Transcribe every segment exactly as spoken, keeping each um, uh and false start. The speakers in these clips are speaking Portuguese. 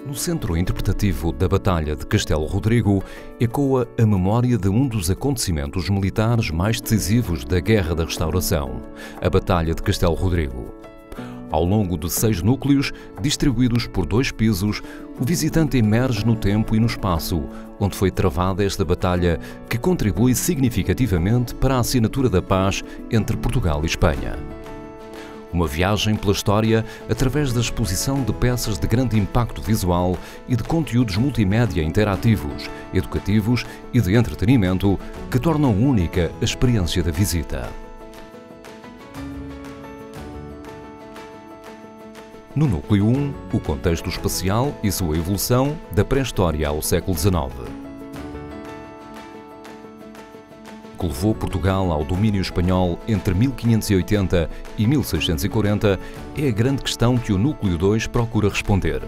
No centro interpretativo da Batalha de Castelo Rodrigo ecoa a memória de um dos acontecimentos militares mais decisivos da Guerra da Restauração, a Batalha de Castelo Rodrigo. Ao longo de seis núcleos, distribuídos por dois pisos, o visitante emerge no tempo e no espaço, onde foi travada esta batalha que contribui significativamente para a assinatura da paz entre Portugal e Espanha. Uma viagem pela história através da exposição de peças de grande impacto visual e de conteúdos multimédia interativos, educativos e de entretenimento que tornam única a experiência da visita. No núcleo um, o contexto espacial e sua evolução da pré-história ao século dezenove. Que levou Portugal ao domínio espanhol entre mil quinhentos e oitenta e mil seiscentos e quarenta é a grande questão que o núcleo dois procura responder.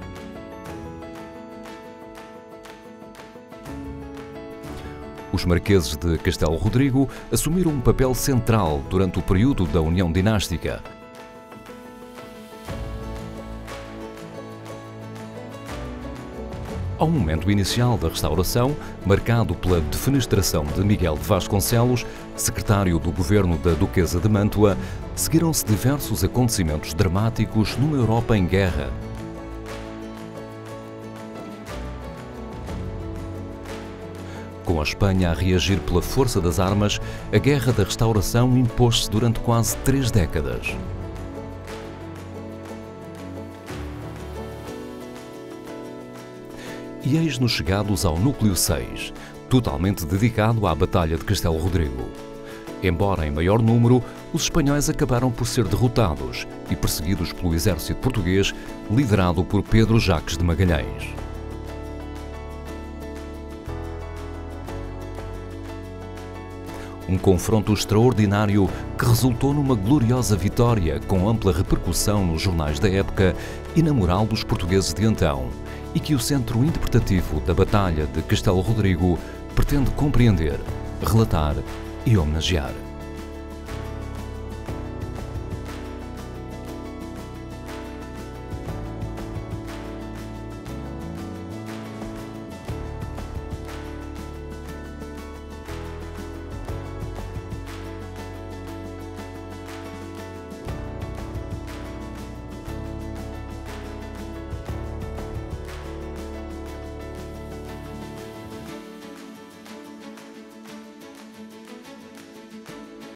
Os marqueses de Castelo Rodrigo assumiram um papel central durante o período da União Dinástica. Ao momento inicial da restauração, marcado pela defenestração de Miguel de Vasconcelos, secretário do governo da Duquesa de Mantua, seguiram-se diversos acontecimentos dramáticos numa Europa em guerra. Com a Espanha a reagir pela força das armas, a Guerra da Restauração impôs-se durante quase três décadas. E eis-nos chegados ao núcleo seis, totalmente dedicado à Batalha de Castelo Rodrigo. Embora em maior número, os espanhóis acabaram por ser derrotados e perseguidos pelo exército português, liderado por Pedro Jaques de Magalhães. Um confronto extraordinário que resultou numa gloriosa vitória com ampla repercussão nos jornais da época e na moral dos portugueses de então, e que o centro interpretativo da Batalha de Castelo Rodrigo pretende compreender, relatar e homenagear.